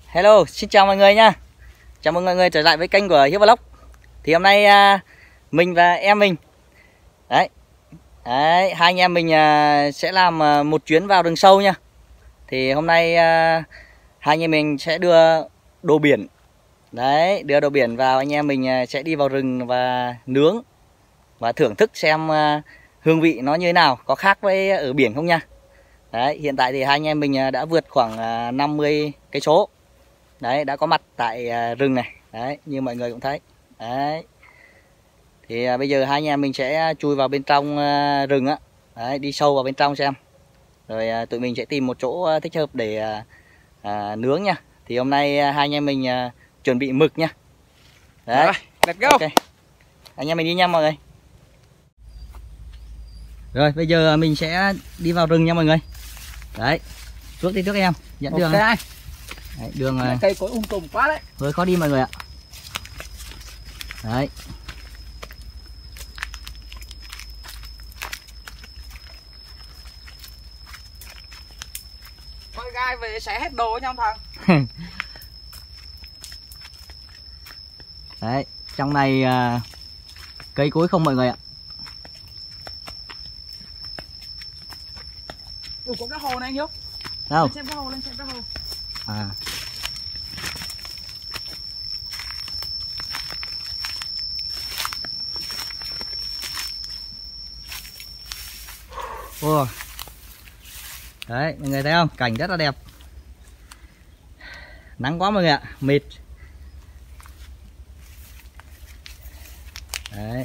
Hello, xin chào mọi người nha. Chào mừng mọi người trở lại với kênh của Hiếu Vlog. Thì hôm nay mình và em mình đấy, hai anh em mình sẽ làm một chuyến vào rừng sâu nha. Thì hôm nay hai anh em mình sẽ đưa đồ biển. Đấy, đưa đồ biển vào, anh em mình sẽ đi vào rừng và nướng và thưởng thức xem hương vị nó như thế nào, có khác với ở biển không nha. Đấy, hiện tại thì hai anh em mình đã vượt khoảng 50 cây số. Đấy, đã có mặt tại rừng này. Đấy, như mọi người cũng thấy. Đấy. Thì bây giờ hai anh em mình sẽ chui vào bên trong rừng á. Đấy, đi sâu vào bên trong xem. Rồi tụi mình sẽ tìm một chỗ thích hợp để nướng nha. Thì hôm nay hai anh em mình chuẩn bị mực nha. Đấy. Rồi, let's go. Okay. Anh em mình đi nha mọi người. Rồi, bây giờ mình sẽ đi vào rừng nha mọi người. Đấy. Trước đi trước em, dẫn đường này. Đấy, đường cây cối tùm quá đấy. hơi khó đi mọi người ạ. Đấy. Con gai về xé hết đồ nha ông thằng. Đấy, trong này cây cối không mọi người ạ. Có cái hồ này anh Hiếu. Đâu? Lên xem cái hồ, lên xem cái hồ. À. Wow. Đấy, mọi người thấy không? Cảnh rất là đẹp. Nắng quá mọi người ạ, mệt. Đấy.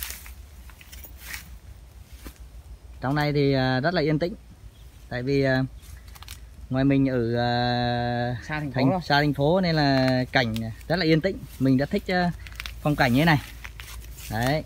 Trong này thì rất là yên tĩnh. Tại vì ngoài mình ở xa thành phố nên là cảnh rất là yên tĩnh. Mình đã thích phong cảnh như thế này. Đấy.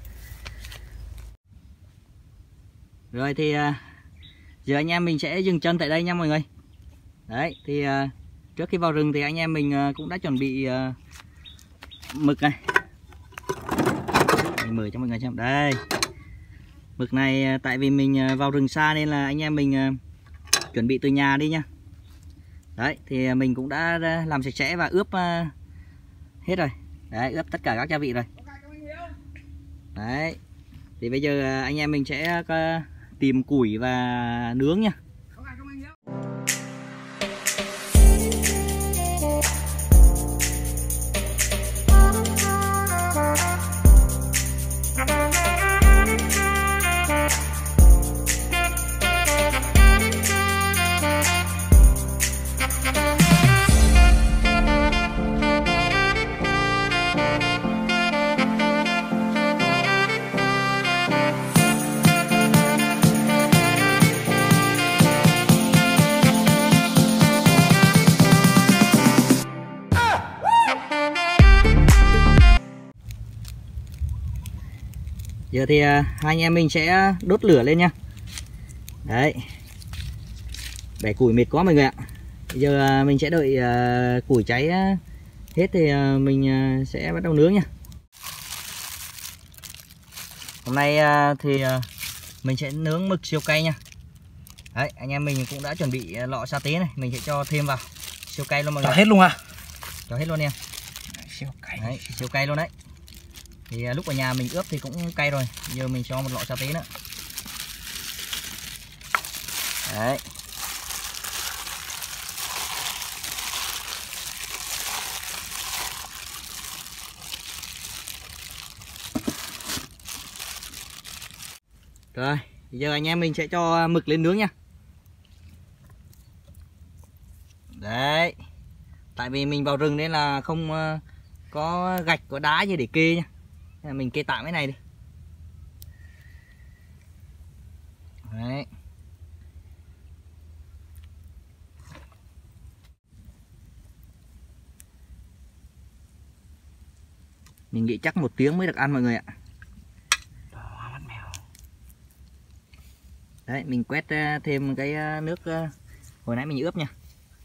Rồi thì giờ anh em mình sẽ dừng chân tại đây nha mọi người. Đấy thì trước khi vào rừng thì anh em mình cũng đã chuẩn bị mực này. Mình mở cho mọi người xem. Đây. Mực này tại vì mình vào rừng xa nên là anh em mình chuẩn bị từ nhà đi nha. Đấy thì mình cũng đã làm sạch sẽ và ướp hết rồi. Đấy, ướp tất cả các gia vị rồi. Đấy. Thì bây giờ anh em mình sẽ tìm củi và nướng nha. Giờ thì hai anh em mình sẽ đốt lửa lên nha. Đấy. Bẻ củi mệt quá mọi người ạ. Bây giờ mình sẽ đợi củi cháy hết thì mình sẽ bắt đầu nướng nha. Hôm nay thì mình sẽ nướng mực siêu cay nha. Đấy, anh em mình cũng đã chuẩn bị lọ sa tế này, mình sẽ cho thêm vào. Siêu cay luôn mọi người. Cho hết luôn à? Cho hết luôn em. Siêu cay. Đấy, siêu cay luôn đấy. Thì lúc ở nhà mình ướp thì cũng cay rồi. Giờ mình cho một lọ sa tế nữa. Đấy. Rồi, giờ anh em mình sẽ cho mực lên nướng nha. Đấy. Tại vì mình vào rừng nên là không có gạch, có đá gì để kê nha. Mình kê tạm cái này đi. Đấy. Mình nghĩ chắc 1 tiếng mới được ăn mọi người ạ. Đấy, mình quét thêm cái nước hồi nãy mình ướp nha.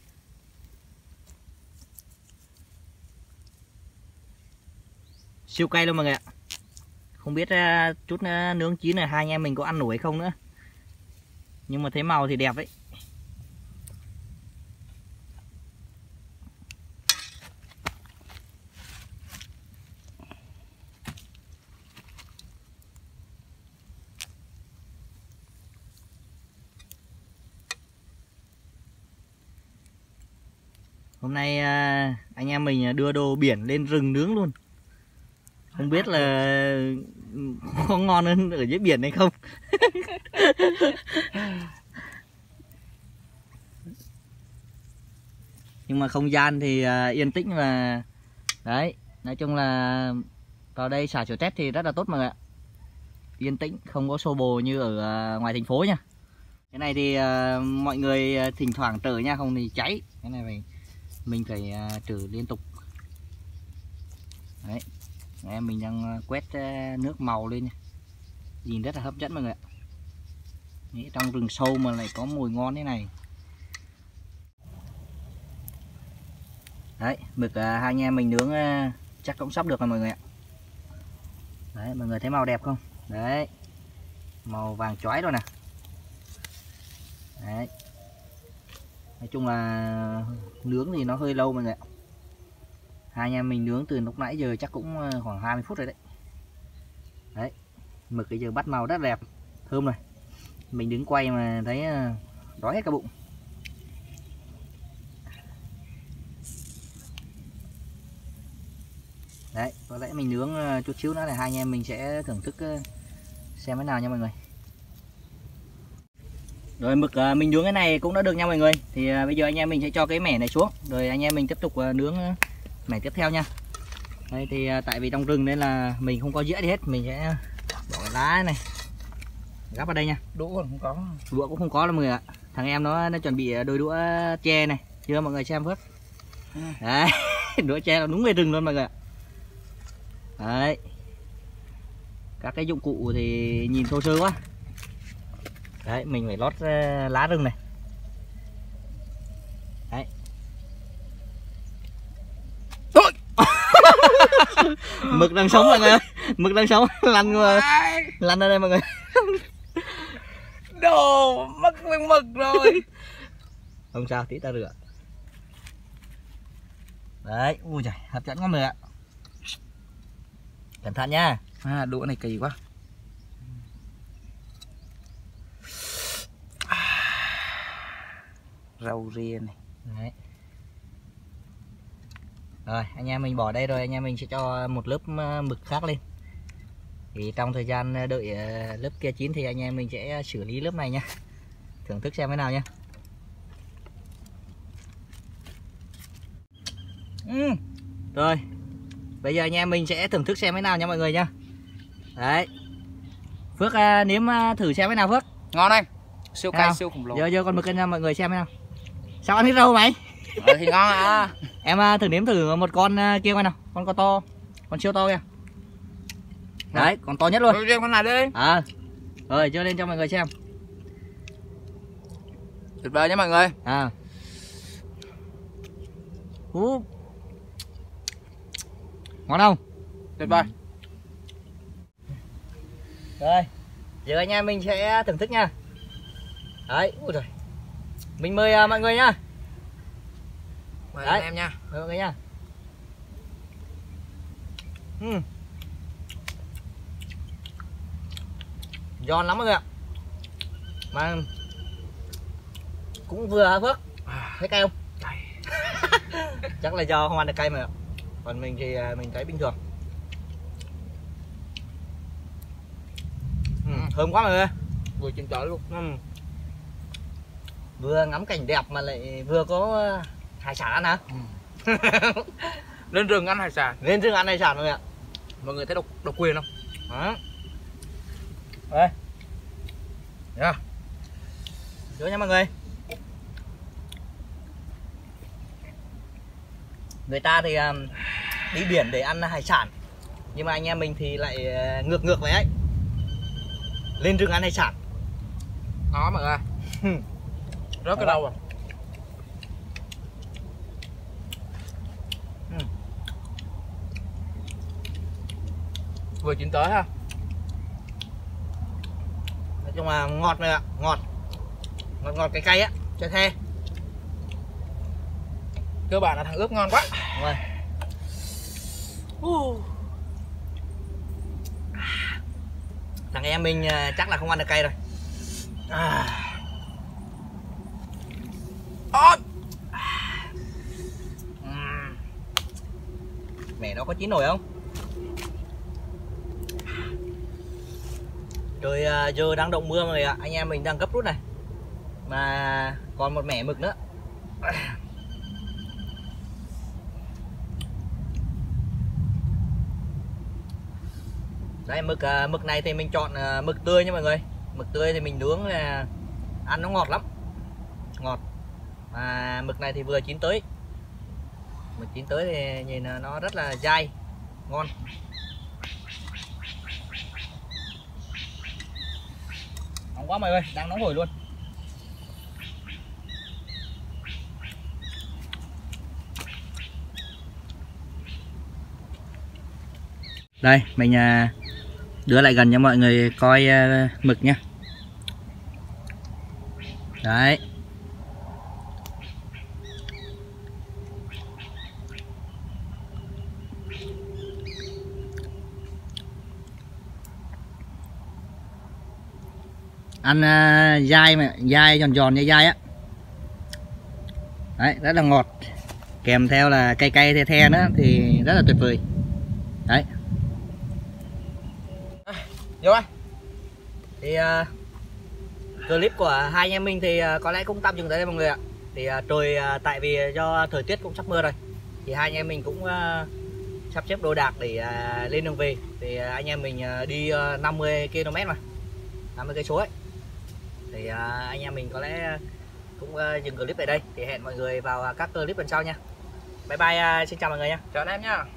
Siêu cay luôn mọi người ạ. Không biết chút nướng chín này hai anh em mình có ăn nổi hay không nữa. Nhưng mà thấy màu thì đẹp đấy. Hôm nay anh em mình đưa đồ biển lên rừng nướng luôn. Không biết là có ngon hơn ở dưới biển hay không. Nhưng mà không gian thì yên tĩnh và đấy, nói chung là vào đây xả stress thì rất là tốt mọi người ạ. Yên tĩnh, không có xô bồ như ở ngoài thành phố nha. Cái này thì mọi người thỉnh thoảng trừ nha, không thì cháy. Cái này mình phải trừ liên tục. Đấy, em mình đang quét nước màu lên nha. Nhìn rất là hấp dẫn mọi người ạ. Đấy, trong rừng sâu mà lại có mùi ngon thế này. Đấy, mực hai anh em mình nướng chắc cũng sắp được rồi mọi người ạ. Đấy, mọi người thấy màu đẹp không? Đấy, màu vàng chói rồi nè. Đấy, nói chung là nướng thì nó hơi lâu mọi người ạ. Hai anh em mình nướng từ lúc nãy giờ chắc cũng khoảng 20 phút rồi đấy. Đấy, mực bây giờ bắt màu rất đẹp, thơm rồi. Mình đứng quay mà thấy đói hết cả bụng. Đấy, có lẽ mình nướng chút xíu nữa là hai anh em mình sẽ thưởng thức xem thế nào nha mọi người. Rồi mực mình nướng cái này cũng đã được nha mọi người. Thì bây giờ anh em mình sẽ cho cái mẻ này xuống, rồi anh em mình tiếp tục nướng mẻ tiếp theo nha. Đây thì tại vì trong rừng nên là mình không có dĩa gì hết, mình sẽ bỏ cái lá này gắp vào đây nha. Đũa còn không có. Đũa cũng không có đâu mọi người ạ. Thằng em nó chuẩn bị đôi đũa tre này, chưa mọi người xem phớt. Đấy, đũa tre là đúng về rừng luôn mọi người ạ. Đấy, các cái dụng cụ thì nhìn thô sơ quá. Đấy, mình phải lót lá rừng này. Đấy. Mực đang sống mọi người ơi. Mực đang sống. Lăn lăn ra đây mọi người. Đồ mất nguyên mực rồi. Không sao, tí ta rửa. Đấy, ui trời, hấp dẫn quá mọi người ạ. Cẩn thận nha. Đũa này kỳ quá. Rau ria này. Đấy. Rồi, anh em mình bỏ đây rồi anh em mình sẽ cho một lớp mực khác lên. Thì trong thời gian đợi lớp kia chín thì anh em mình sẽ xử lý lớp này nha. Thưởng thức xem thế nào nha. Rồi, bây giờ anh em mình sẽ thưởng thức xem thế nào nha mọi người nha. Đấy, Phước nếm thử xem thế nào Phước. Ngon anh. Siêu cay, siêu khủng lồ. Giờ con mực cho mọi người xem thế nào. Sao ăn hết rau mày? Thì ngon à. Em thử nếm thử một con kia coi nào. Con có to, con siêu to kìa. Đấy, con to nhất luôn. Riêng con này đi. Rồi, đưa lên cho mọi người xem. Tuyệt vời nha mọi người. Ngon không? Tuyệt vời. Rồi, giờ anh em mình sẽ thưởng thức nha. Đấy, ui trời. Mình mời mọi người nha. Mời anh em nha. Mời mọi người nha. Giòn lắm mọi người ạ. Mà cũng vừa hả Phước? Thấy cay không? Cay. Chắc là do không ăn được cay mà. Còn mình thì mình thấy bình thường. Thơm quá mọi người. Vừa chín chói luôn. Vừa ngắm cảnh đẹp mà lại vừa có hải sản ăn hả? Lên rừng ăn hải sản. Lên rừng ăn hải sản mọi người ạ. Mọi người thấy độc quyền không? Đó. Đây. Yeah. Đưa nha mọi người. Người ta thì đi biển để ăn hải sản, nhưng mà anh em mình thì lại ngược vậy ấy. Lên rừng ăn hải sản. Đó mọi người. Rớt cái đâu à? Vừa chín tới ha. Nói chung là ngọt này ạ, ngọt cái cay á, cho the. Cơ bản là thằng ướp ngon quá. Đúng rồi. Thằng em mình chắc là không ăn được cay rồi. nó có chín nổi không. Trời giờ đang động mưa mọi người ạ. Anh em mình đang gấp rút này. Mà còn một mẻ mực nữa. Đây mực này thì mình chọn mực tươi nha mọi người. Mực tươi thì mình nướng là ăn nó ngọt lắm. Ngọt. Mà mực này thì vừa chín tới. Mực chín tới thì nhìn nó rất là dai, ngon. Nóng quá mọi người, đang nóng hổi luôn. Đây, mình đưa lại gần cho mọi người coi mực nha. Đấy. Ăn dai mà, dai giòn giòn dai á. Đấy, rất là ngọt. Kèm theo là cay cay the the nữa thì rất là tuyệt vời. Đấy. Vô ơi. Thì clip của hai anh em mình thì có lẽ cũng tạm dừng tới đây mọi người ạ. Thì trời tại vì do thời tiết cũng sắp mưa rồi thì hai anh em mình cũng sắp xếp đồ đạc để lên đường về. Thì anh em mình đi 50 km mà, 50 cây số ấy. Thì anh em mình có lẽ cũng dừng clip tại đây. Thì hẹn mọi người vào các clip lần sau nha. Bye bye, xin chào mọi người nha. Chào anh em nhá.